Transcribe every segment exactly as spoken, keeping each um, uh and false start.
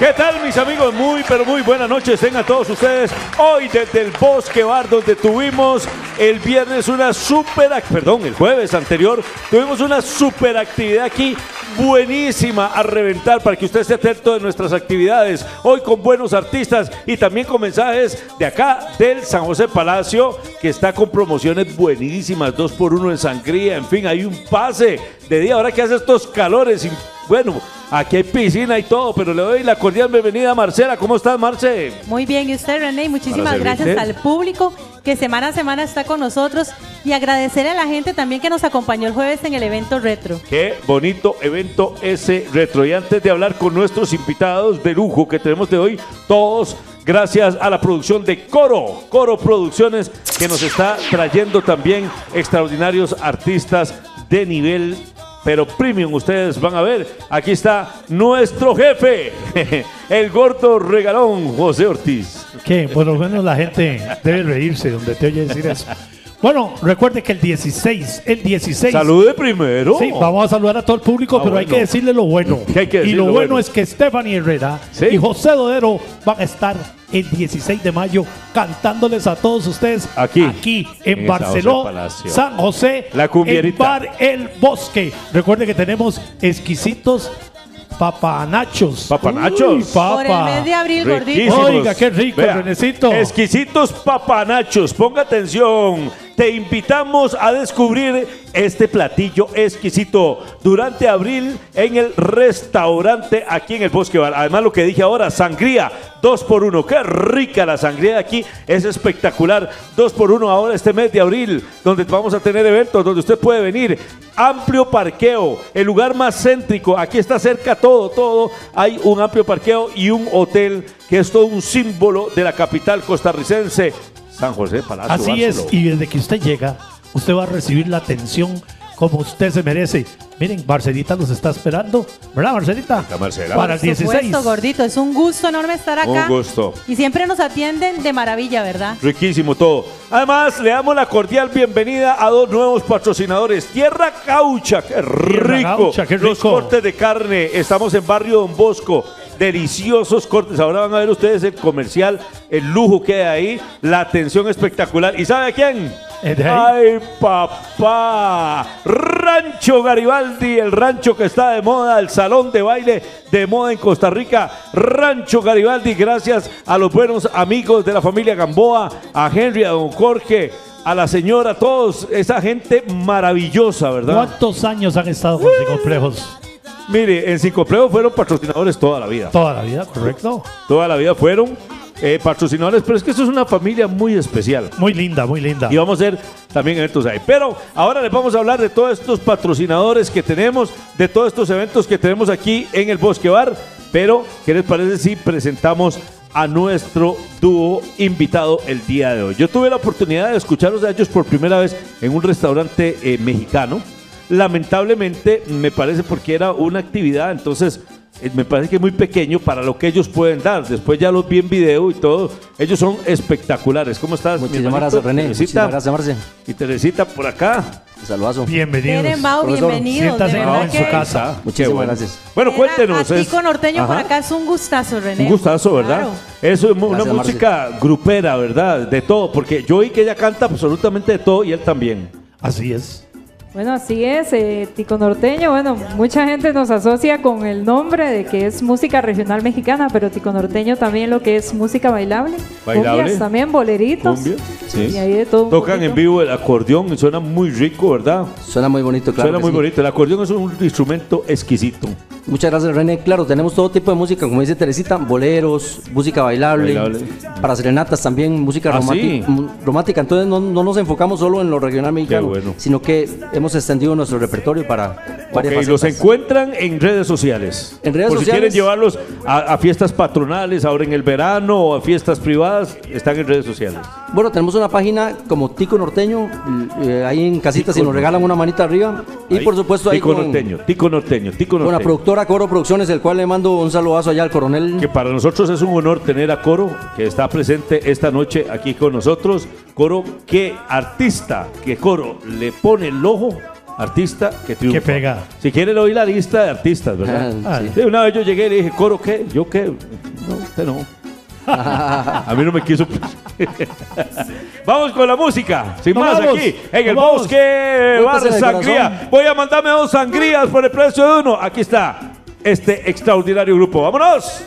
¿Qué tal, mis amigos? Muy, pero muy buenas noches tengan todos ustedes. Hoy desde el Bosque Bar, donde tuvimos el viernes una super, perdón, el jueves anterior, tuvimos una super actividad aquí, buenísima, a reventar, para que usted esté atento de nuestras actividades. Hoy con buenos artistas y también con mensajes de acá del San José Palacio, que está con promociones buenísimas, dos por uno en sangría, en fin, hay un pase de día, ahora que hace estos calores y bueno, aquí hay piscina y todo, pero le doy la cordial bienvenida a Marcela. ¿Cómo estás, Marce? Muy bien, y usted, René, muchísimas gracias al público que semana a semana está con nosotros y agradecer a la gente también que nos acompañó el jueves en el evento retro. Qué bonito evento ese retro. Y antes de hablar con nuestros invitados de lujo que tenemos de hoy, todos gracias a la producción de Coro, Coro Producciones, que nos está trayendo también extraordinarios artistas de nivel pero premium. Ustedes van a ver, aquí está nuestro jefe, el gordo regalón, José Ortiz. Que por lo menos la gente debe reírse donde te oye decir eso. Bueno, recuerde que el dieciséis, el dieciséis. Salude primero. Sí, vamos a saludar a todo el público, ah, pero bueno, hay que decirle lo bueno. Hay que y lo, lo bueno, bueno es que Stephanie Herrera, ¿sí?, y José Dodero van a estar el dieciséis de mayo cantándoles a todos ustedes aquí, aquí en, en Barcelona, San José, la en Bar El Bosque. Recuerde que tenemos exquisitos papanachos. Papanachos. Uy, papa. Por el mes de abril, gordito. Oiga, qué rico, Vea, Renecito. Exquisitos papanachos. Ponga atención. Te invitamos a descubrir este platillo exquisito durante abril en el restaurante aquí en el Bosque Bar. Además, lo que dije ahora, sangría dos por uno. Qué rica la sangría de aquí, es espectacular. dos por uno ahora este mes de abril, donde vamos a tener eventos, donde usted puede venir. Amplio parqueo, el lugar más céntrico. Aquí está cerca todo, todo. Hay un amplio parqueo y un hotel que es todo un símbolo de la capital costarricense, San José Palacio. Así Barcelona. Es, y desde que usted llega, usted va a recibir la atención como usted se merece. Miren, Marcelita nos está esperando, ¿verdad, Marcelita? Marcela. Para el dieciséis. Por supuesto, gordito, es un gusto enorme estar acá. Un gusto. Y siempre nos atienden de maravilla, ¿verdad? Riquísimo todo. Además, le damos la cordial bienvenida a dos nuevos patrocinadores. Tierra Caucha, qué rico. Tierra Caucha, qué rico. Los cortes de carne. Estamos en Barrio Don Bosco. Deliciosos cortes. Ahora van a ver ustedes el comercial, el lujo que hay ahí, la atención espectacular. ¿Y sabe a quién? ¡Ay, papá! Rancho Garibaldi, el rancho que está de moda, el salón de baile de moda en Costa Rica. Rancho Garibaldi, gracias a los buenos amigos de la familia Gamboa, a Henry, a don Jorge, a la señora, a todos, esa gente maravillosa, ¿verdad? ¿Cuántos años han estado con Psicomplejos? Mire, en Psicomplejos fueron patrocinadores toda la vida. Toda la vida, correcto. Toda la vida fueron eh, patrocinadores, pero es que eso es una familia muy especial. Muy linda, muy linda. Y vamos a hacer también eventos ahí. Pero ahora les vamos a hablar de todos estos patrocinadores que tenemos, de todos estos eventos que tenemos aquí en el Bosque Bar. Pero, ¿qué les parece si presentamos a nuestro dúo invitado el día de hoy? Yo tuve la oportunidad de escucharlos a ellos por primera vez en un restaurante eh, mexicano. Lamentablemente me parece porque era una actividad, entonces eh, me parece que es muy pequeño para lo que ellos pueden dar. Después ya los vi en video y todo. Ellos son espectaculares. ¿Cómo estás? Muchísimas gracias, René. Muchísimas gracias, Marce. Y Teresita por acá. Un saludazo. Bienvenidos. Tere, Mau, bienvenidos. Siéntase en su casa. Muchísimas bueno. gracias. Bueno, cuéntenos. A Tico Norteño Ajá. por acá es un gustazo, René. Un gustazo, ¿verdad? Claro. Eso es una Gracias, música Marce. grupera, ¿verdad? De todo, porque yo oí que ella canta absolutamente de todo y él también. Así es. Bueno, así es, eh, Tico Norteño, bueno, mucha gente nos asocia con el nombre de que es música regional mexicana, pero Tico Norteño también lo que es música bailable, bailable. Cumbias también, boleritos, Cumbia, sí. Y ahí de todo. Tocan en vivo el acordeón y suena muy rico, ¿verdad? Suena muy bonito, claro. Suena muy sí. bonito, el acordeón es un instrumento exquisito. Muchas gracias, René. Claro, tenemos todo tipo de música, como dice Teresita, boleros, música bailable, bailable. Para serenatas también, música ¿Ah, romántica, sí? romántica. Entonces no, no nos enfocamos solo en lo regional mexicano, bueno. sino que hemos extendido nuestro repertorio para varias okay, facetas. Los encuentran en redes sociales. En redes Por sociales. si quieren llevarlos a, a fiestas patronales, ahora en el verano, o a fiestas privadas, están en redes sociales. Bueno, tenemos una página como Tico Norteño, eh, ahí en casita, si nos regalan una manita arriba. Y ahí, por supuesto ahí Tico con, Norteño, Tico Norteño, Tico Norteño. con la productora Coro Producciones, el cual le mando un saludazo allá al coronel. Que para nosotros es un honor tener a Coro, que está presente esta noche aquí con nosotros. Coro, qué artista, que Coro le pone el ojo artista que triunfa. Que pega. Si quieren oír la lista de artistas, ¿verdad? Ah, sí. Sí, una vez yo llegué y le dije, ¿coro qué? ¿Yo qué? No, usted no. A mí no me quiso. Vamos con la música. Sin Nos más vamos. aquí en el Nos vamos. bosque Bar Golpes en el Sangría. corazón. Voy a mandarme dos sangrías por el precio de uno. Aquí está este extraordinario grupo. ¡Vámonos!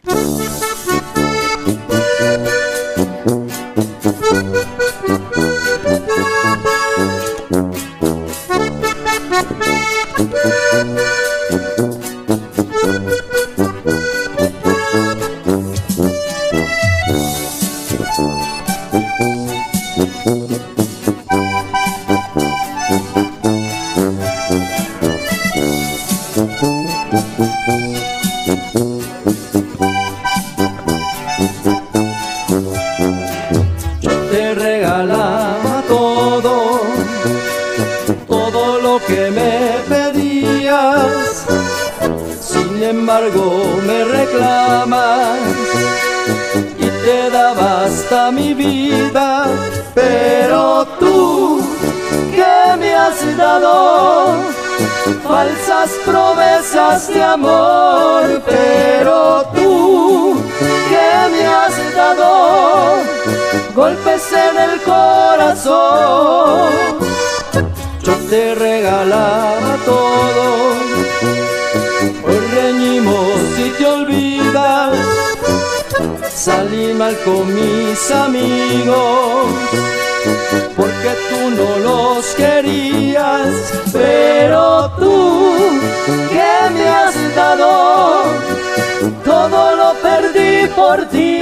Te regalaba todo, todo lo que me pedías. Sin embargo me reclamas y te daba hasta mi vida. Pero tú, ¿qué me has dado? Falsas promesas de amor. Pero tú, ¿qué me has dado? Golpes en el corazón. Yo te regalaba todo, hoy reñimos y te olvidas. Salí mal con mis amigos porque tú no los querías. Pero tú, ¿qué me has dado? Todo lo perdí por ti.